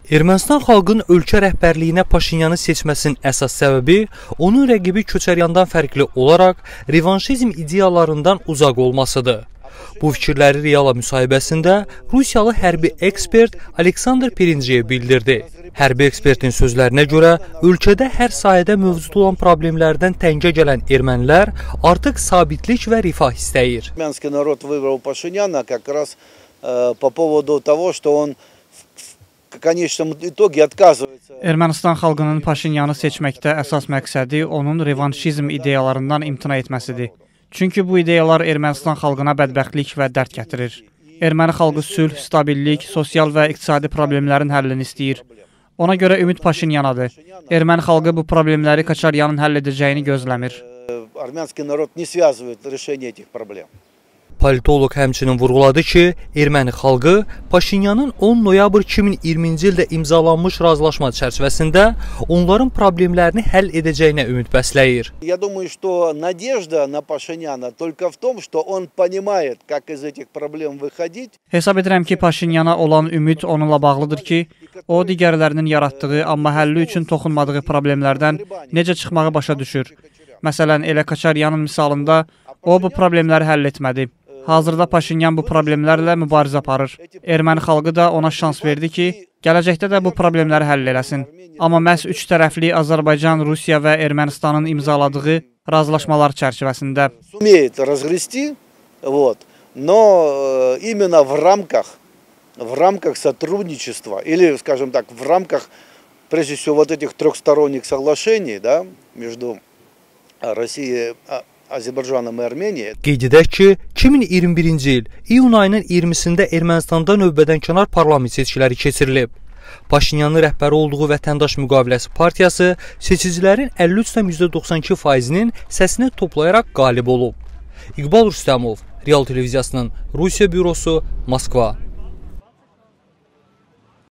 Ermənistan xalqının ölkə rəhbərliyinə Paşinyanı seçməsinin əsas səbəbi onun rəqibi Köçəryandan fərqli olaraq revanşizm ideyalarından uzaq olmasıdır. Bu fikirləri Reala müsahibəsində Rusiyalı hərbi ekspert Aleksandr Perinceyev bildirdi. Hərbi ekspertin sözlərinə görə ölkədə hər sahədə mövcud olan problemlərdən təngə gələn ermənilər artıq sabitlik və rifah istəyir. Ermənski narod выбрал Paşinyana как раз по поводу того, что он Ermənistan xalqının Paşinyanı seçməkdə əsas məqsədi onun revanşizm ideyalarından imtina etməsidir. Çünki bu ideyalar Ermənistan xalqına bədbəxtlik və dərd gətirir. Erməni xalqı sülh, stabillik, sosial və iqtisadi problemlərin həllini istəyir. Ona görə ümid Paşinyanadır. Erməni xalqı bu problemləri Koçaryanın həll edəcəyini gözləmir. Armянский народ не связывает решение этих проблем. Politolog həmçinin vurğuladı ki, erməni xalqı Paşinyanın 10 noyabr 2020-ci ildə imzalanmış razılaşma çərçivəsində onların problemlərini həll edəcəyinə ümid bəsləyir. Я думаю, что надежда на Пашиняна только в том, что он понимает, как из этих проблем выходить. Hesab edirəm ki, Paşinyana olan ümid onunla bağlıdır ki, o digərlərinin yaratdığı, amma həlli üçün toxunmadığı problemlərdən necə çıxmağı başa düşür. Məsələn, elə Koçaryanın misalında o bu problemləri həll etmədi. Hazırda Paşinyan bu problemlərlə mübarizə aparır. Erməni xalqı da ona şans verdi ki, gələcəkdə də bu problemləri həll eləsin. Amma məhz üç tərəfli Azərbaycan, Rusiya və Ermənistanın imzaladığı razılaşmalar çərçivəsində. Умеет разгрести, но именно в рамках сотрудничества или, скажем так, в рамках, прежде всего, вот этих трехсторонних соглашений, да, между Россией, Azərbaycanla Erməniya. Qeyd edək ki, 2021-ci il iyun ayının 20-sində Ermənistanda növbədənkənar parlament seçkiləri keçirilib. Paşinyanın rəhbəri olduğu Vətəndaş Müqaviləsi Partiyası seçicilərin 53,92%-nin səsini toplayaraq qalib olub. İqbal Rüstəmov, Real Televiziyasının Rusiya bürosu, Moskva.